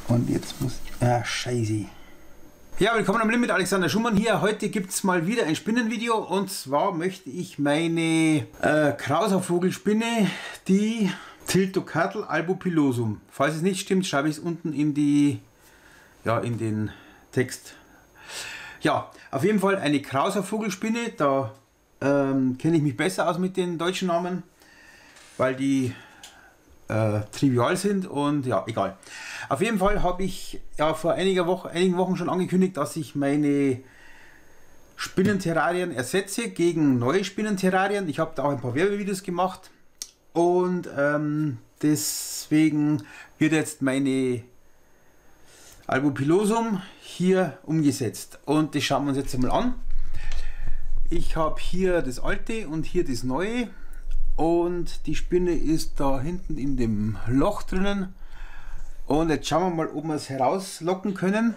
Und jetzt muss... Ah, scheiße. Ja, willkommen am Limit, Alexander Schumann hier. Heute gibt es mal wieder ein Spinnenvideo und zwar möchte ich meine Krauser-Vogelspinne, die Tiltocatl albopilosum. Falls es nicht stimmt, schreibe ich es unten in die, in den Text. Ja, auf jeden Fall eine Krauser-Vogelspinne. Da kenne ich mich besser aus mit den deutschen Namen, weil die trivial sind und ja, egal. Auf jeden Fall habe ich ja vor einigen Wochen schon angekündigt, dass ich meine Spinnenterrarien ersetze gegen neue Spinnenterrarien. Ich habe da auch ein paar Werbevideos gemacht und deswegen wird jetzt meine albopilosum hier umgesetzt und das schauen wir uns jetzt einmal an. Ich habe hier das alte und hier das neue. Und die Spinne ist da hinten in dem Loch drinnen. Und jetzt schauen wir mal, ob wir es herauslocken können.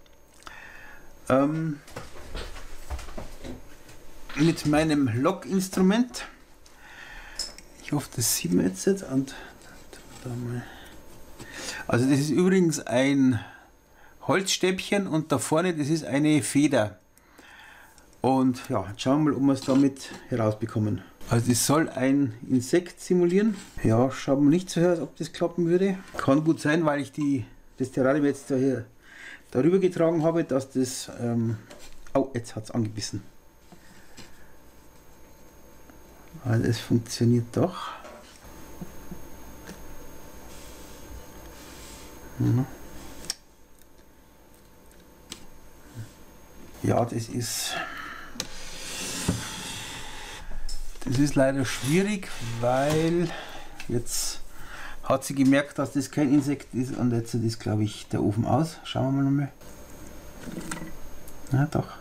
Mit meinem Lockinstrument. Ich hoffe, das sieht man jetzt. Und da mal. Also das ist übrigens ein Holzstäbchen und da vorne, das ist eine Feder. Und ja, jetzt schauen wir mal, ob wir es damit herausbekommen. Also es soll ein Insekt simulieren. Ja, schaut mir nicht so her, als ob das klappen würde. Kann gut sein, weil ich das Terrarium jetzt hier darüber getragen habe, dass das... oh, jetzt hat es angebissen. Also es funktioniert doch. Ja, das ist leider schwierig, weil jetzt hat sie gemerkt, dass das kein Insekt ist und jetzt ist, glaube ich, der Ofen aus. Schauen wir mal nochmal. Na doch.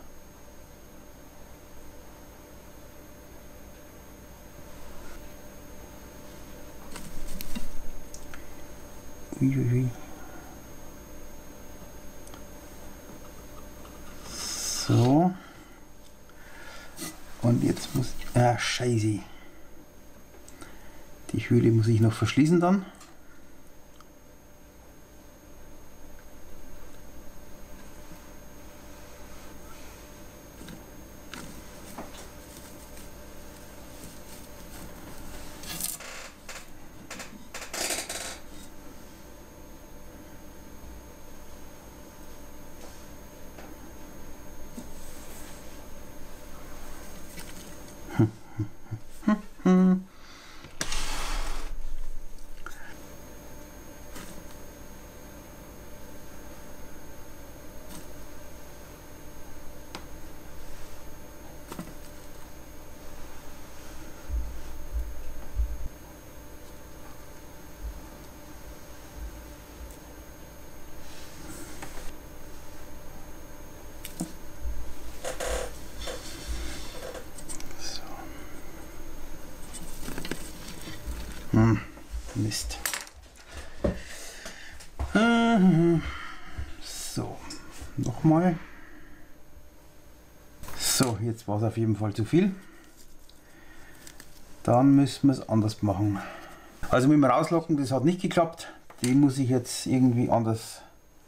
Uiuiui. So. Und jetzt muss... Ah, scheiße. Die Höhle muss ich noch verschließen dann. Mist. So, nochmal. So, jetzt war es auf jeden Fall zu viel. Dann müssen wir es anders machen. Also mit dem Rauslocken, das hat nicht geklappt. Den muss ich jetzt irgendwie anders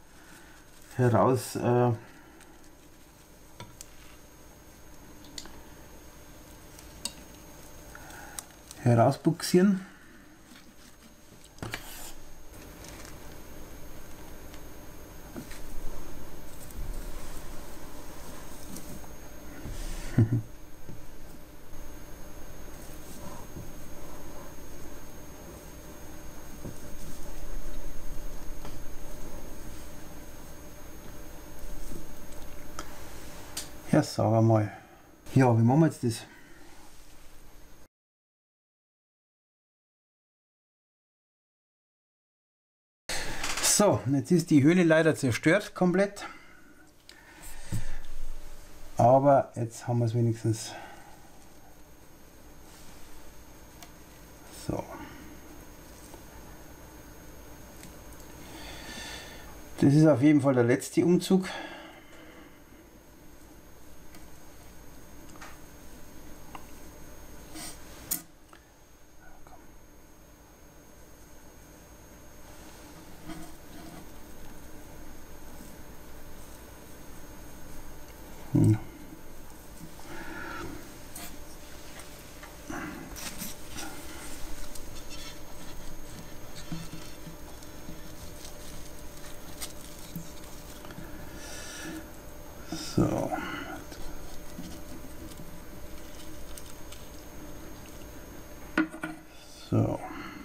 herausbuxieren. Ja, sagen wir mal. Ja, wie machen wir jetzt das? So, jetzt ist die Höhle leider zerstört komplett. Aber jetzt haben wir es wenigstens. So. Das ist auf jeden Fall der letzte Umzug. So. So.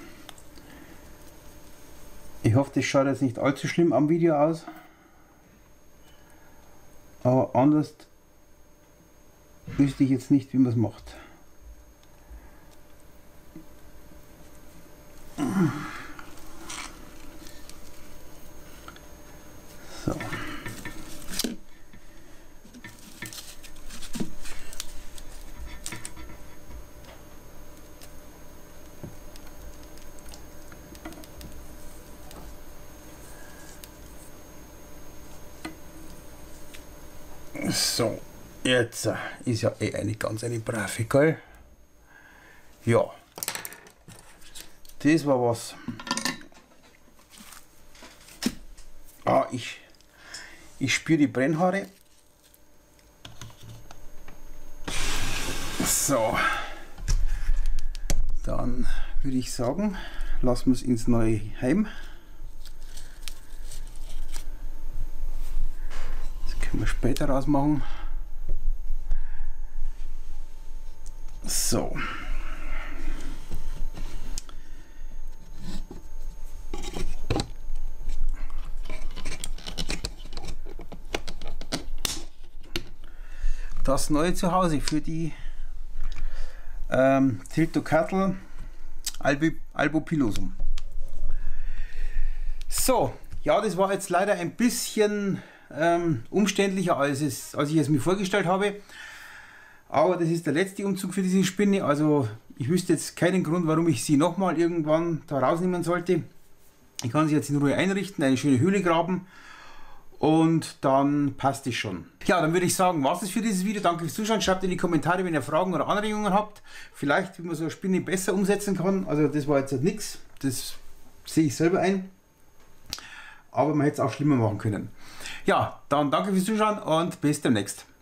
Ich hoffe, das schaut jetzt nicht allzu schlimm am Video aus. Aber anders wüsste ich jetzt nicht, wie man es macht. So. So, jetzt ist ja eh eine ganz brave, gell? Ja, das war was. Ah, ich spüre die Brennhaare. So, dann würde ich sagen, lassen wir es ins neue Heim. Können wir später rausmachen. So. Das neue Zuhause für die Tiltocatl albopilosum. So, ja, das war jetzt leider ein bisschen umständlicher, als ich es mir vorgestellt habe. Aber das ist der letzte Umzug für diese Spinne. Also ich wüsste jetzt keinen Grund, warum ich sie nochmal irgendwann da rausnehmen sollte. Ich kann sie jetzt in Ruhe einrichten, eine schöne Höhle graben und dann passt es schon. Ja, dann würde ich sagen, was ist für dieses Video. Danke fürs Zuschauen. Schreibt in die Kommentare, wenn ihr Fragen oder Anregungen habt. Vielleicht, wie man so eine Spinne besser umsetzen kann. Also das war jetzt halt nichts. Das sehe ich selber ein. Aber man hätte es auch schlimmer machen können. Ja, dann danke fürs Zuschauen und bis demnächst.